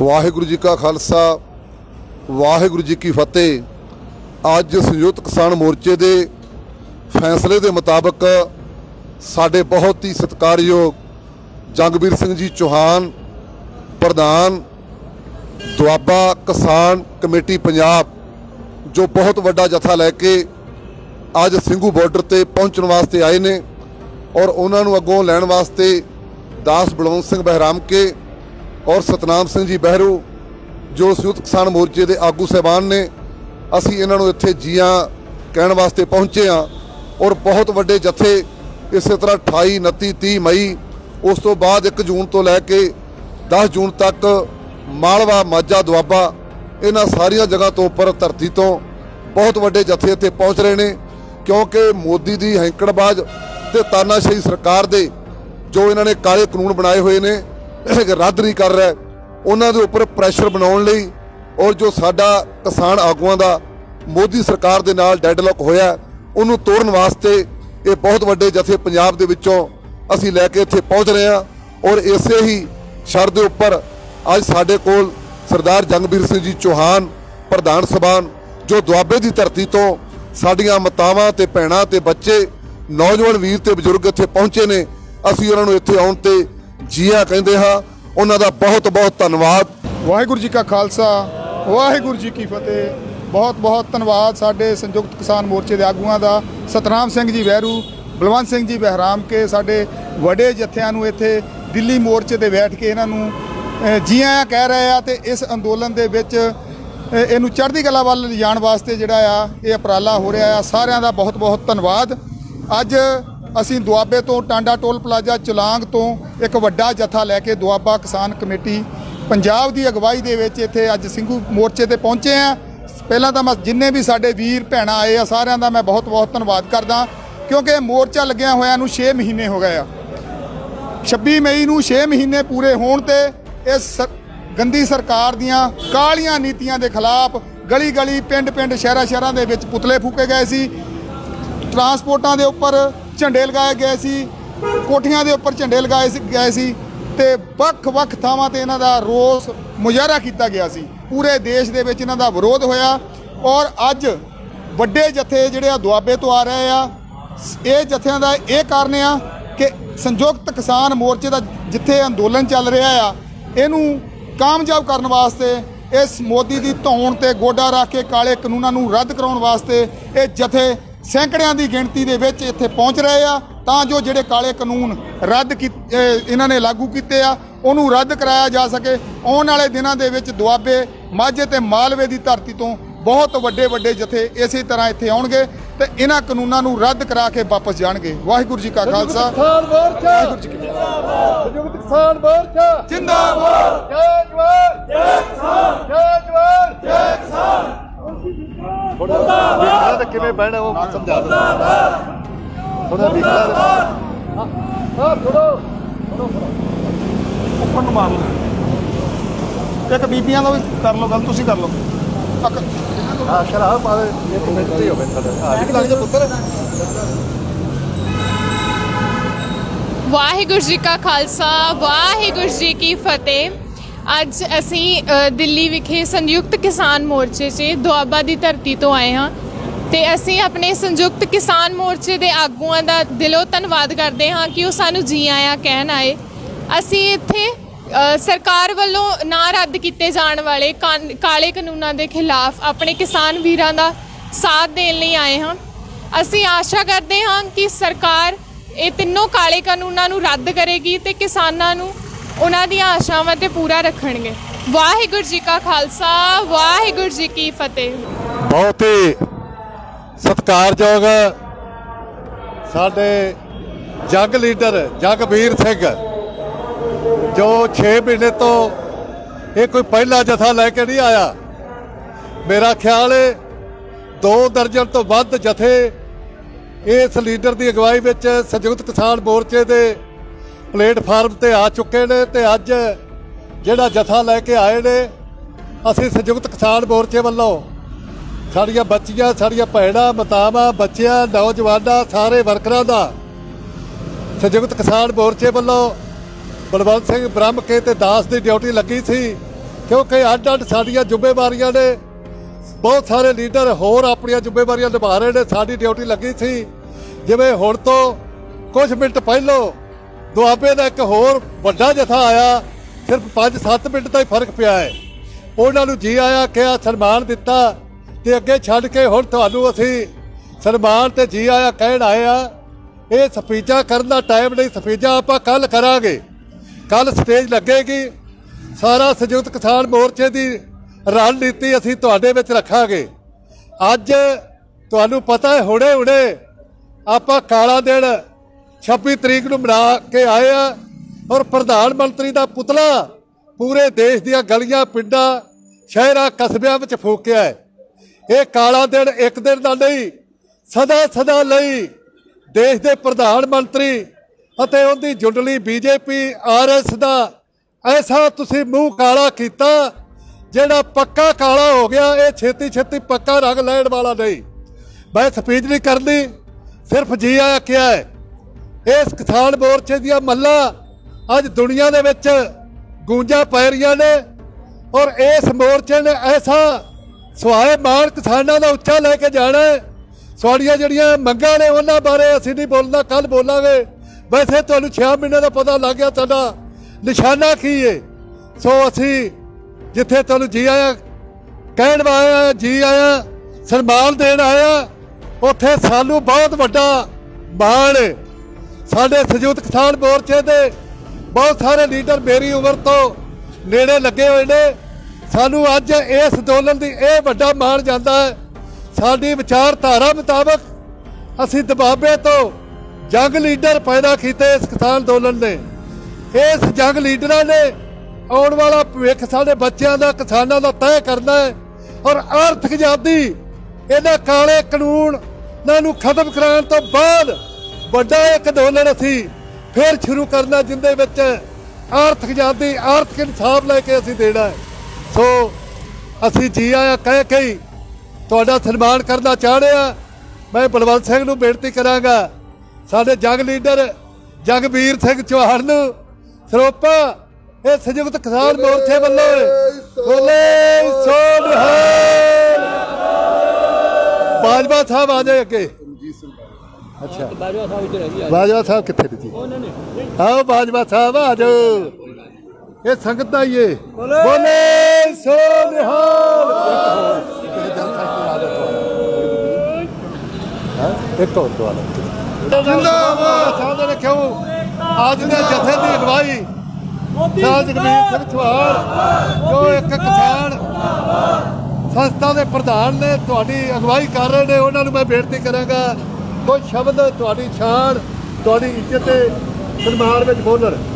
वाहिगुरू जी का खालसा वाहिगुरू जी की फतेह। अज संयुक्त किसान मोर्चे के फैसले के मुताबिक साडे बहुत ही सत्कारयोग जंगवीर सिंह जी चौहान प्रधान दुआबा किसान कमेटी पंजाब जो बहुत वड्डा जत्था लैके अज ਸਿੰਘੂ बॉर्डर ते पहुँचने वास्ते आए ने और उन्होंने अगों लैण वास्ते दास बलवंत सिंह बहराम के और सतनाम सिंह जी बहरू जो संयुक्त किसान मोर्चे के आगू साहबान ने असी इन्हों इत्थे जियां कहण वास्ते पहुँचे हाँ। और बहुत वड्डे जत्थे इस तरह 28 29 30 मई उस तो बाद 1 जून तो लैके 10 जून तक मालवा माझा दुआबा इन्हां सारिया जगह तो उपर धरती तो बहुत वड्डे जत्थे इत्थे पहुँच रहे हैं क्योंकि मोदी की हैंकड़बाज ते तानाशाही सरकार दे जो इन्होंने काले कानून बनाए हुए ने रद्द नहीं कर रहा उन्होंने उपर प्रैशर बनाने लई और जो साडा किसान आगुआं दा मोदी सरकार दे नाल डेडलॉक होया उन्होंने तोड़न वास्ते ये बहुत वड्डे जत्थे पंजाब दे विचों असीं लैके इत्थे पहुँच रहे हैं। और इसे ही शर दे उपर अज साडे कोल सरदार जंगवीर सिंह जी चौहान प्रधान सभान जो दुआबे की धरती तो साडियां मातावां ते भैणां ते बच्चे नौजवान वीर ते बजुर्ग इत्थे पहुँचे ने असीं उन्हां नूं इत्थे आउण ते जीआ कहिंदे हां। उन्हां दा बहुत बहुत धन्नवाद। वाहिगुरू जी का खालसा वाहिगुरू जी की फतेह। बहुत बहुत धन्नवाद साडे संयुक्त किसान मोर्चे के आगूआं दा सतनाम सिंह जी बहरू बलवंत सिंह जी बहराम के साडे वड्डे जत्थिआं नूं इत्थे दिल्ली मोर्चे ते बैठ के इन्हां नूं जी आयां कह रहे आ ते इस अंदोलन दे विच इहनूं चढ़दी कला वल लिजाण वास्ते जिहड़ा आ इह उपराला हो रहा आ। सारिआं दा बहुत बहुत धन्नवाद। अज असीं दुआबे तो टांडा टोल प्लाजा चुलांग तो एक वड्डा जत्था लैके दुआबा किसान कमेटी पंजाब की अगवाई दे विच इत्थे अज ਸਿੰਘੂ मोर्चे ते पहुँचे हैं। पहलां तां मैं जिन्ने भी साडे वीर भैणां आए आ सारिआं दा मैं बहुत बहुत धन्नवाद करदा क्योंकि मोर्चा लग्गिआ होइआ नूं 6 महीने हो गए आ। 26 मई नूं 6 महीने पूरे होण ते इस गंदी सरकार दीआं कालियां नीतियां दे खिलाफ गली गली पिंड पिंड शहरां शहरां दे विच पुतले फूके गए सी, ट्रांसपोर्टां दे उपर झंडे लगाए गए सी, कोठियां दे उपर झंडे लगाए गए सी ते ਵੱਖ-ਵੱਖ ਥਾਵਾਂ ਤੇ ਇਹਨਾਂ ਦਾ ਰੋਸ ਮੁਜ਼ਾਹਰਾ ਕੀਤਾ ਗਿਆ ਸੀ। पूरे देश ਦੇ ਵਿੱਚ ਇਹਨਾਂ ਦਾ ਵਿਰੋਧ ਹੋਇਆ ਔਰ ਅੱਜ ਵੱਡੇ ਜਥੇ ਜਿਹੜੇ ਆ ਦੁਆਬੇ ਤੋਂ ਆ ਰਹੇ ਆ। ਇਹ ਜਥਿਆਂ ਦਾ ਇਹ ਕਾਰਨ ਆ ਕਿ ਸੰਯੁਕਤ ਕਿਸਾਨ ਮੋਰਚੇ ਦਾ ਜਿੱਥੇ ਅੰਦੋਲਨ ਚੱਲ ਰਿਹਾ ਆ ਇਹਨੂੰ ਕਾਮਯਾਬ ਕਰਨ ਵਾਸਤੇ ਇਸ ਮੋਦੀ ਦੀ ਧੌਣ ਤੇ ਗੋਡਾ ਰੱਖ ਕੇ ਕਾਲੇ ਕਾਨੂੰਨਾਂ ਨੂੰ ਰੱਦ ਕਰਾਉਣ ਵਾਸਤੇ ਇਹ ਜਥੇ ਸੈਂਕੜਿਆਂ ਦੀ ਗਿਣਤੀ ਦੇ ਵਿੱਚ ਇੱਥੇ ਪਹੁੰਚ ਰਹੇ ਆ ਤਾਂ ਜੋ ਜਿਹੜੇ ਕਾਲੇ ਕਾਨੂੰਨ ਰੱਦ ਇਹਨਾਂ ਨੇ ਲਾਗੂ ਕੀਤੇ ਆ ਉਹਨੂੰ ਰੱਦ कराया जा सके। आने वाले दिनों के विच दुआबे माझे ते मालवे की धरती तो बहुत वड्डे वड्डे जथे इस तरह इत्थे आउणगे ते इन्हां कानूनां नूं रद्द करा के वापस जाणगे। वाहिगुरू जी का खालसा वाहिगुरू जी की संयुक्त किसान मोर्चा जिंदाबाद। जय जवान जय किसान जय जवान जय किसान। थोड़ा तो किवें बहना वो समझा दो थोड़ा दिखला हां थोड़ा ਉੱਪਰ ਨੂੰ ਮਾਰ ਲਓ। ਇੱਕ ਬੀਬੀਆਂ ਦਾ ਵੀ ਕਰ ਲਓ ਗੱਲ ਤੁਸੀਂ ਕਰ ਲਓ। ਹਾਂ ਸ਼ਰਾਬ ਪਾ ਦੇ ਇਹ ਕਮੇਟੀ ਹੋਵੇ ਤੁਹਾਡਾ ਹਾਂ ਲੱਗ ਜਾ ਪੁੱਤਰ। ਵਾਹਿਗੁਰੂ ਜੀ ਕਾ ਖਾਲਸਾ ਵਾਹਿਗੁਰੂ ਜੀ ਕੀ ਫਤਿਹ। ਅੱਜ ਅਸੀਂ ਦਿੱਲੀ ਵਿਖੇ ਸੰਯੁਕਤ ਕਿਸਾਨ ਮੋਰਚੇ 'ਚ ਦੁਆਬਾ ਦੀ ਧਰਤੀ ਤੋਂ ਆਏ ਹਾਂ ਤੇ ਅਸੀਂ ਆਪਣੇ ਸੰਯੁਕਤ ਕਿਸਾਨ ਮੋਰਚੇ ਦੇ ਆਗੂਆਂ ਦਾ ਦਿਲੋਂ ਧੰਨਵਾਦ ਕਰਦੇ ਹਾਂ ਕਿ ਉਹ ਸਾਨੂੰ ਜੀ ਆਇਆਂ ਕਹਿਣ ਆਏ। ਅਸੀਂ ਇੱਥੇ ਸਰਕਾਰ ਵੱਲੋਂ ਨਾ ਰੱਦ ਕੀਤੇ ਜਾਣ ਵਾਲੇ ਕਾਲੇ ਕਾਨੂੰਨਾਂ ਦੇ ਖਿਲਾਫ ਆਪਣੇ ਕਿਸਾਨ ਵੀਰਾਂ ਦਾ ਸਾਥ ਦੇਣ ਲਈ ਆਏ ਹਾਂ। ਅਸੀਂ ਆਸ਼ਾ ਕਰਦੇ ਹਾਂ ਕਿ ਸਰਕਾਰ ਇਹ ਤਿੰਨੋਂ ਕਾਲੇ ਕਾਨੂੰਨਾਂ ਨੂੰ ਰੱਦ ਕਰੇਗੀ ਤੇ ਕਿਸਾਨਾਂ ਨੂੰ ਉਹਨਾਂ ਦੀਆਂ ਆਸ਼ਾਵਾਂ ਤੇ ਪੂਰਾ ਰੱਖਣਗੇ। ਵਾਹਿਗੁਰੂ ਜੀ ਕਾ ਖਾਲਸਾ ਵਾਹਿਗੁਰੂ ਜੀ ਕੀ ਫਤਿਹ। ਬਹੁਤ ਹੀ ਸਤਿਕਾਰਯੋਗ ਸਾਡੇ ਜੰਗ ਲੀਡਰ ਜਗਵੀਰ ਸਿੰਘ जो 6 महीने तो ये कोई पहला जथा लैके नहीं आया। मेरा ख्याल है 2 दर्जन तो वध जथे इस लीडर की अगवाई में संयुक्त किसान मोर्चे के प्लेटफार्म से आ चुके हैं तो अज जिहड़ा जथा लैके आए ने असी संयुक्त किसान मोर्चे वालों साड़ियाँ बच्चियां साड़ियाँ भैणां मातावां बच्चियां नौजवानों सारे वर्करां दा संयुक्त किसान मोर्चे वालों बलवंत सिंह ब्रह्म के ते दास की ड्यूटी लगी सी क्योंकि अड अड साडियां जिम्मेवारियां ने। बहुत सारे लीडर होर अपनियां जिम्मेवारियां निभा रहे हैं। साडी ड्यूटी लगी सी जिवें हुण तो कुछ मिनट पहलों दुआबे का एक होर वड्डा जथा आया, सिर्फ 5-7 मिनट का ही फर्क पिया है। उन्होंने जी आया कहा, सन्मान दिता ते अगे छड्ड के हुण तुहानूं असीं सन्मान ते जी आया कहण आए आ। ये स्पीचां करन दा टाइम नहीं, स्पीचां आपां कल करांगे। कल स्टेज लगेगी, सारा संयुक्त किसान मोर्चे की रणनीति असीं तुहाडे विच रखांगे। अज तुहानूं पता है हुणे हुणे आपां काला दिन 26 तरीक नूं मना के आए आ और प्रधानमंत्री का पुतला पूरे देश दियां गलियां पिंडां शहरां कस्बियां विच फूकिया है। ये काला दिन एक दिन का नहीं, सदा सदा लई देश के प्रधानमंत्री अते उनकी जुंडली बीजेपी RS का ऐसा तुसी मूँह काला किया जिहड़ा पक्का काला हो गया। ये छेती छेती पक्का रंग लैण वाला नहीं। मैं स्पीच नहीं करनी, सिर्फ जी आया क्या है। इस किसान मोर्चे दियां मल्लां अज दुनिया दे विच गूंजा पै रहियां ने और इस मोर्चे ने ऐसा सुहाए मान किसानों का उच्चा लैके जाना है। साड़ियां जिहड़ियां मंगां ने उन्हां बारे असीं नहीं बोलना, कल बोलांगे। वैसे तुहानूं 6 महीने का पता लग गया साडा निशाना की है। सो असीं जिथे तुहानूं जी आया कहण आया, जी आया सन्मान देण आया, उत्थे सानूं बहुत वड्डा माण है। साडे संयुक्त किसान मोर्चे दे बहुत सारे लीडर मेरी उम्र तो नेड़े लगे हुए ने। सानू अज इस अंदोलन की यह वड्डा मान जाता है। साडी विचारधारा मुताबक असी दबाबे तो जंग लीडर पैदा किए इस किसान अंदोलन ने। इस जंग लीडर ने आने वाला भविख साडे बच्चों का किसानों का तय करना है और आर्थिक आज़ादी इन्हां काले कानून नूं खत्म कराने तो बाद वड्डा एक अंदोलन असी फिर शुरू करना जिंदे विच आर्थिक आज़ादी आर्थिक इंसाफ लैके असी देना है। सो असी जी आया कह के ही तुहाडा सन्मान करना चाह रहे हैं। मैं बलवंत सिंह नूं बेनती करांगा, साडे जंग लीडर जगबीर सिंह चौहान नूं ਸਰੋਪਾ ਇਹ ਸੰਯੁਕਤ ਕਿਸਾਨ ਮੋਰਚੇ ਵੱਲੋਂ ਬੋਲੇ ਸੋ ਨਿਹਾਲ। ਬਾਜਵਾ ਸਾਹਿਬ ਆ ਜਾਏ ਅੱਗੇ। अच्छा बाजवा साहब कितने जी? आओ बाजवा साहब आ जाओ। ये संगत का ही बोले सो निहाल। एक और दो जिंदाबाद। क्यों आज ने जथे की अगवाई जगबीर सिंह चौहान जो एक किसान संस्था के प्रधान ने तुहाडी अगवाई कर रहे हैं, उन्होंने मैं बेनती करांगा कुछ शब्द तुहाडी शान तुहाडी इज्जत सन्मान में बोलन।